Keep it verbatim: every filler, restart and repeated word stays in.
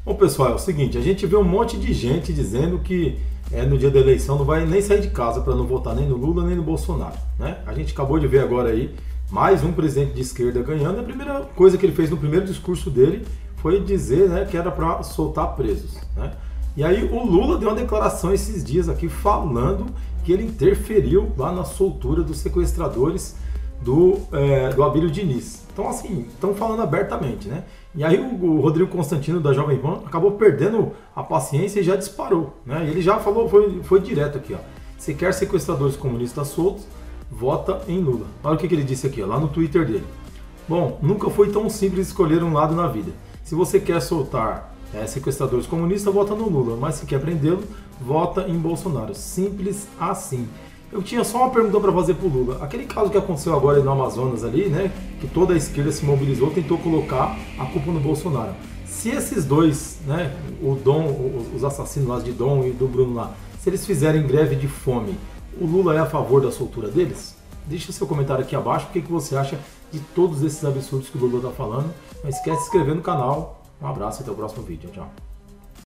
Bom, pessoal, é o seguinte, a gente vê um monte de gente dizendo que é, no dia da eleição não vai nem sair de casa para não votar nem no Lula nem no Bolsonaro, né? A gente acabou de ver agora aí mais um presidente de esquerda ganhando. A primeira coisa que ele fez no primeiro discurso dele foi dizer, né, que era para soltar presos, né? E aí o Lula deu uma declaração esses dias aqui falando que ele interferiu lá na soltura dos sequestradores do, é, do Abílio Diniz. Então, assim, estão falando abertamente, né? E aí o, o Rodrigo Constantino da Jovem Pan acabou perdendo a paciência e já disparou, né? E ele já falou, foi, foi direto aqui, ó. Se quer sequestradores comunistas soltos, vota em Lula. Olha o que, que ele disse aqui, ó, lá no Twitter dele. Bom, nunca foi tão simples escolher um lado na vida. Se você quer soltar é, sequestradores comunistas, vota no Lula. Mas se quer prendê-lo, vota em Bolsonaro. Simples assim. Eu tinha só uma pergunta para fazer pro Lula. Aquele caso que aconteceu agora no Amazonas ali, né, que toda a esquerda se mobilizou, tentou colocar a culpa no Bolsonaro. Se esses dois, né, o Dom, os assassinos lá de Dom e do Bruno lá, se eles fizerem greve de fome, o Lula é a favor da soltura deles? Deixa seu comentário aqui abaixo, o que, que você acha de todos esses absurdos que o Lula está falando. Não esquece de se inscrever no canal. Um abraço e até o próximo vídeo. Tchau.